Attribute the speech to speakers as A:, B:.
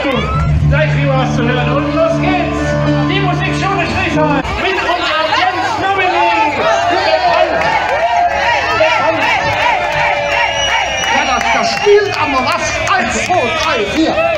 A: gleich wieder was zu hören. Und los geht's! Die Musikschule Schriesheim mit unserem Jens Nominee!
B: Ja, das spielt am Rast. 1, 2, 3, 4.